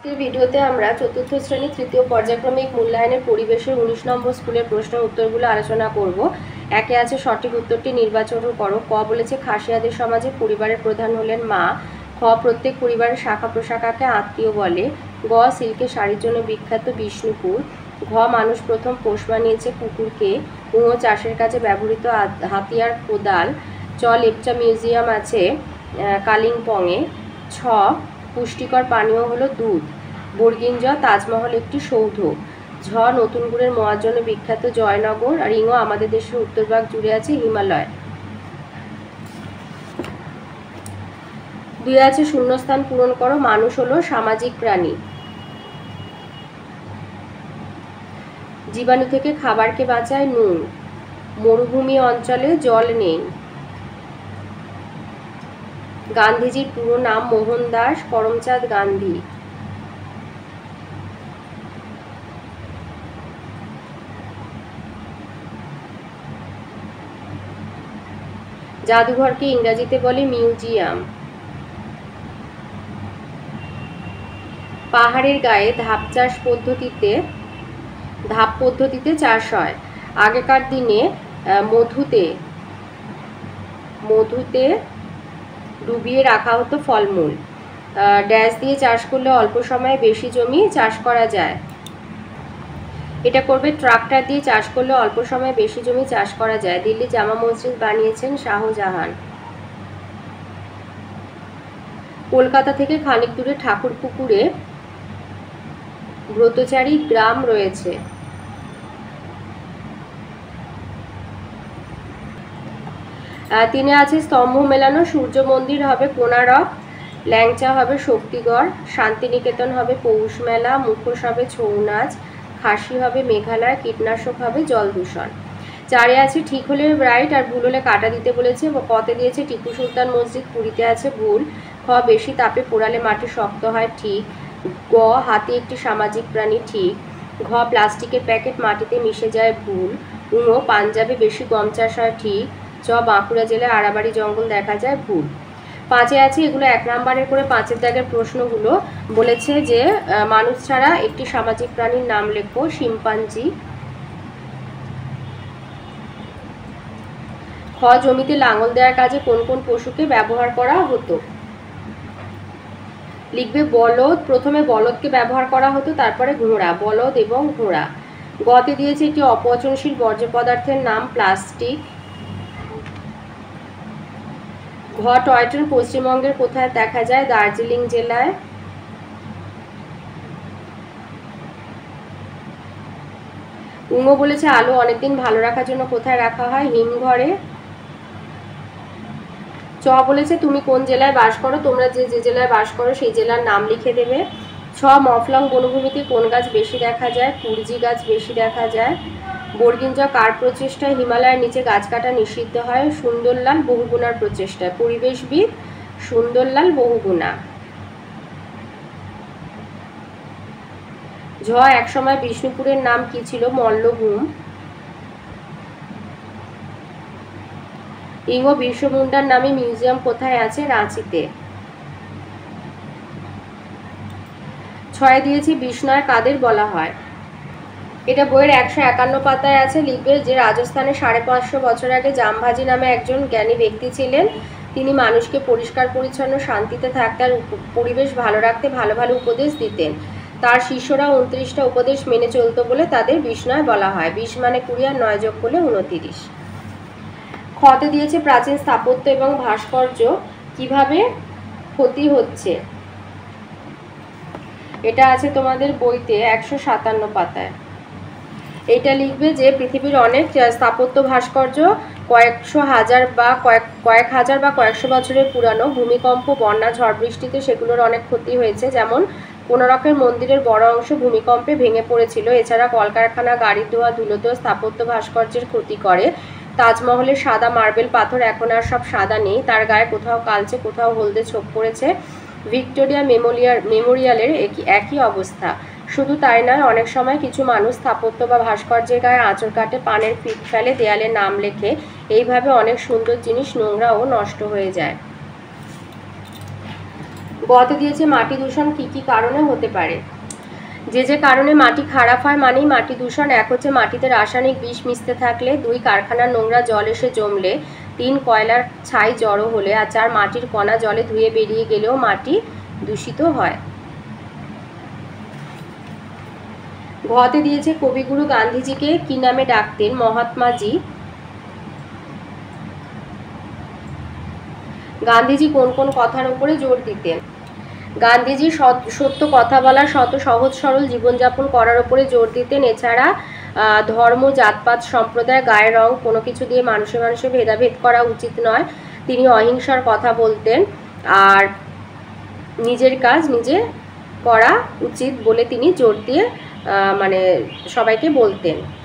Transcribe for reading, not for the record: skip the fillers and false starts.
ভিডিওতে আমরা চতুর্থ শ্রেণী তৃতীয় পর্যায়ক্রমিক মূল্যায়নের পরিবেশের 19 নম্বর স্কুলের প্রশ্নের উত্তরগুলো আলোচনা করব। একে আছে সঠিক উত্তরটি নির্বাচন করো। ক বলেছে খাসিয়াদের সমাজে পরিবারের প্রধান হলেন মা। খ প্রত্যেক পরিবারের শাখা প্রশাখাকে আত্মীয় বলে। গ সিল্কের শাড়ির জন্য বিখ্যাত বিষ্ণুপুর। ঘ মানুষ প্রথম পোষ বানিয়েছে কুকুরকে। উ চাষের কাজে ব্যবহৃত হাতিয়ার কোদাল। চ লেপচা মিউজিয়াম আছে কালিম্পংয়ে। ছ পুষ্টিকর পানীয় হলো দুধ। বর্গিন জ তাজমহল একটি সৌধ। ঝ নতুন গুড়ের মোয়ার জন্য বিখ্যাত জয়নগর। আর ইঙ আমাদের দেশের উত্তরভাগ জুড়ে আছে হিমালয়। 2 আছে শূন্যস্থান পূরণ করো। মানুষ হলো সামাজিক প্রাণী। জীবাণু থেকে খাবারকে বাঁচায় নুন। মরুভূমি অঞ্চলে জল নেই। গান্ধীজির পুরো নাম মোহনদাস করমচাঁদ গান্ধী। জাদুঘরকে ইংরেজিতে বলে মিউজিয়াম। পাহাড়ের গায়ে ধাপ পদ্ধতিতে চাষ হয়। আগেকার দিনে মধুতে ডুবিয়ে রাখা হতো ফলমূল। ড্যাশ দিয়ে চাষ করলে অল্প সময়ে বেশি জমি চাষ করা যায়। এটা করবে ট্রাক্টর দিয়ে চাষ করলে অল্প সময়ে বেশি জমি চাষ করা যায়। দিল্লি জামা মসজিদ বানিয়েছেন শাহজাহান। কলকাতা থেকে খানিক দূরে ঠাকুরপুকুরে ব্রতচারী গ্রাম রয়েছে। তিনে আছে স্তম্ভ মেলানো। সূর্য মন্দির হবে কোণারক। ল্যাংচা হবে শক্তিগড়। শান্তিনিকেতন হবে পৌষ মেলা। মুখোশ হবে ছৌ নাচ। খাসি হবে মেঘালয়। কীটনাশক হবে জল দূষণ। 4 আছে ঠিক হলে রাইট আর ভুল হলে কাটা দিতে বলেছে। কতে দিয়েছে টিপু সুলতান মসজিদ পুরীতে আছে ভুল। খ বেশি তাপে পোড়ালে মাটি শক্ত হয় ঠিক। গ হাতি একটি সামাজিক প্রাণী ঠিক। ঘ প্লাস্টিকের প্যাকেট মাটিতে মিশে যায় ভুল। পাঞ্জাবে বেশি গম চাষ হয় ঠিক। চ বাঁকুড়া জেলায় আড়াবাড়ি জঙ্গল দেখা যায় ভুল। 5 আছে এগুলো 1 নম্বরের করে 5-এর দাগের প্রশ্নগুলো বলেছে যে মানুষ ছাড়া একটি সামাজিক প্রাণীর নাম লেখো। শিম্পাঞ্জি। খ জমিতে লাঙল দেওয়ার কাজে কোন কোন পশুকে ব্যবহার করা হতো। লিখবে বলদ। প্রথমে বলদকে ব্যবহার করা হতো, তারপরে ঘোড়া। বলদ এবং ঘোড়া। গতে দিয়েছে একটি অপচনশীল বর্জ্য পদার্থের নাম প্লাস্টিক। ঘ টয় ট্রেন পশ্চিমবঙ্গের কোথায় দেখা যায়। দার্জিলিং জেলায়। উঙ্গ বলেছে আলু অনেকদিন ভালো রাখার জন্য কোথায় রাখা হয়। হিমঘরে। চ বলেছে তুমি কোন জেলায় বাস করো। তোমরা যে জেলায় বাস করো সেই জেলার নাম লিখে দেবে। ছ মফলং বনভূমিতে কোন গাছ বেশি দেখা যায়। কুরজি গাছ বেশি দেখা যায়। বর্গিন জ কার প্রচেষ্টায় হিমালয়ের নিচে গাছ কাটা নিষিদ্ধ হয়। সুন্দরলাল বহুগুণার প্রচেষ্টায়। পরিবেশবিদ সুন্দরলাল বহুগুণা। ঝ একসময় বিষ্ণুপুরের নাম কি ছিল। মল্লভূম। ইঙ্গ বিরসা মুন্ডার নামে মিউজিয়াম কোথায় আছে। রাঁচিতে। 6 দিয়েছি বিষ্ণয় কাদের বলা হয়। এটা বইয়ের 151 পাতায় আছে। লিখবে যে রাজস্থানে 550 বছর আগে জামভাজি নামে একজন জ্ঞানী ব্যক্তি ছিলেন। তিনি মানুষকে পরিষ্কার পরিচ্ছন্ন শান্তিতে থাকতে আর পরিবেশ ভালো রাখতে ভালো ভালো উপদেশ দিতেন। তার শিষ্যরা 29টা উপদেশ মেনে চলত বলে তাদের বিষ্ণয় বলা হয়। 20 মানে 20 আর 9 যোগ করলে 29। খতে দিয়েছে প্রাচীন স্থাপত্য এবং ভাস্কর্য কিভাবে ক্ষতি হচ্ছে। এটা আছে তোমাদের বইতে 157 পাতায়। এটা লিখবে যে পৃথিবীর অনেক স্থাপত্য ভাস্কর্য কয়েক হাজার বা কয়েকশো বছরের পুরানো। ভূমিকম্প, বন্যা, ঝড় বৃষ্টিতে সেগুলোর অনেক ক্ষতি হয়েছে। যেমন কোণারকের মন্দিরের বড় অংশ ভূমিকম্পে ভেঙে পড়েছিল। এছাড়া কলকারখানা, গাড়ি ধোয়া, ধুলোতেও স্থাপত্য ভাস্কর্যের ক্ষতি করে। তাজমহলের সাদা মার্বেল পাথর এখন আর সব সাদা নেই, তার গায়ে কোথাও কালচে কোথাও হলদে ছোপ পড়েছে। ভিক্টোরিয়া মেমোরিয়ালের একই অবস্থা। শুধু তাই নয়, অনেক সময় কিছু মানুষ স্থাপত্য বা ভাস্কর্যের গায়ে আঁচড় কাটে, পানের ফিক ফেলে, দেয়ালে নাম লেখে। এইভাবে অনেক সুন্দর জিনিস নোংরা ও নষ্ট হয়ে যায়। গতে দিয়েছে মাটি দূষণ কী কী কারণে হতে পারে। যে কারণে মাটি খারাপ হয় মানেই মাটি দূষণ। এক হচ্ছে মাটিতে রাসায়নিক বিষ মিশতে থাকলে, 2 কারখানার নোংরা জল এসে জমলে, 3 কয়লার ছাই জড়ো হলে, আর 4 মাটির কণা জলে ধুয়ে বেরিয়ে গেলেও মাটি দূষিত হয়। ঘতে দিয়েছে কবিগুরু গান্ধীজিকে কি নামে ডাকতেন। মহাত্মাজি। গান্ধীজি কোন কোন কথার উপরে জোর দিতেন। গান্ধীজি সত্য কথা বলা, সহজ সরল জীবনযাপন করার উপরে জোর দিতেন। এছাড়া ধর্ম, জাতপাত, সম্প্রদায়, গায়ের রং কোনো কিছু দিয়ে মানুষে মানুষে ভেদাভেদ করা উচিত নয়। তিনি অহিংসার কথা বলতেন, আর নিজের কাজ নিজে করা উচিত বলে তিনি জোর দিয়ে মানে সবাইকে বলতেন।